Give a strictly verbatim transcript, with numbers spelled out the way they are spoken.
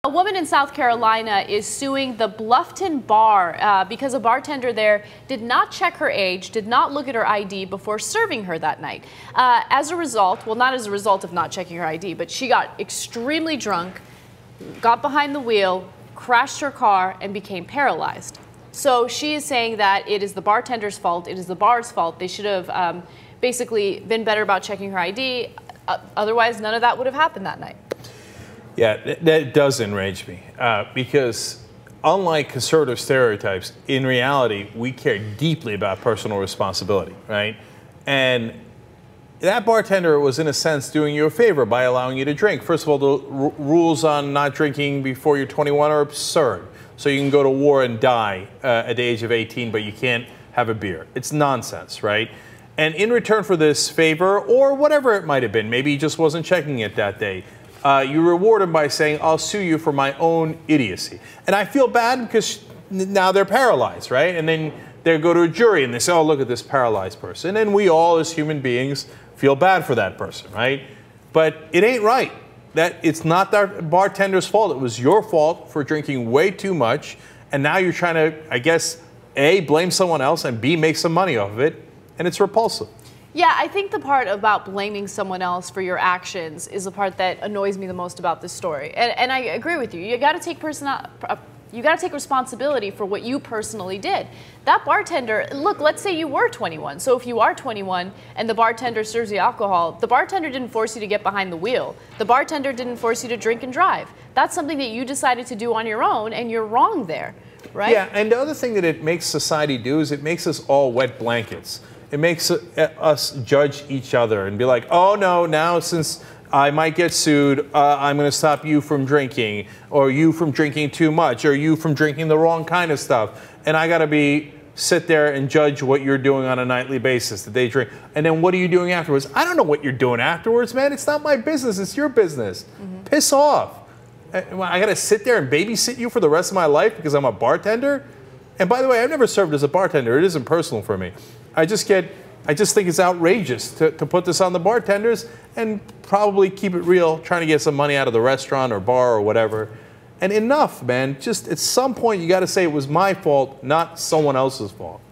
A woman in South Carolina is suing the Bluffton Bar uh, because a bartender there did not check her age, did not look at her I D before serving her that night. Uh, as a result, well, not as a result of not checking her I D, but she got extremely drunk, got behind the wheel, crashed her car, and became paralyzed. So she is saying that it is the bartender's fault, it is the bar's fault. They should have um, basically been better about checking her I D. Uh, otherwise, none of that would have happened that night. Yeah, that, that does enrage me uh, because unlike conservative stereotypes, in reality, we care deeply about personal responsibility, right? And that bartender was, in a sense, doing you a favor by allowing you to drink. First of all, the r rules on not drinking before you're twenty-one are absurd. So you can go to war and die uh, at the age of eighteen, but you can't have a beer. It's nonsense, right? And in return for this favor, or whatever it might have been, maybe he just wasn't checking it that day, Uh, you reward them by saying, I'll sue you for my own idiocy. And I feel bad because now they're paralyzed, right? And then they go to a jury and they say, oh, look at this paralyzed person. And we all, as human beings, feel bad for that person, right? But it ain't right. That it's not the bartender's fault. It was your fault for drinking way too much. And now you're trying to, I guess, A, blame someone else, and B, make some money off of it. And it's repulsive. Yeah, I think the part about blaming someone else for your actions is the part that annoys me the most about this story. And, and I agree with you. You got to take personal, you got to take responsibility for what you personally did. That bartender, look, let's say you were twenty-one. So if you are twenty-one and the bartender serves you alcohol, the bartender didn't force you to get behind the wheel. The bartender didn't force you to drink and drive. That's something that you decided to do on your own, and you're wrong there, right? Yeah, and the other thing that it makes society do is it makes us all wet blankets. It makes us judge each other and be like, oh, no, now since I might get sued, uh, I'm going to stop you from drinking, or you from drinking too much, or you from drinking the wrong kind of stuff. And I got to be sit there and judge what you're doing on a nightly basis, that they drink. And then what are you doing afterwards? I don't know what you're doing afterwards, man. It's not my business. It's your business. Mm-hmm. Piss off. I got to sit there and babysit you for the rest of my life because I'm a bartender? And by the way, I've never served as a bartender. It isn't personal for me. I just get, I just think it's outrageous to, to put this on the bartenders and probably keep it real, trying to get some money out of the restaurant or bar or whatever. And enough, man. Just at some point, you got to say it was my fault, not someone else's fault.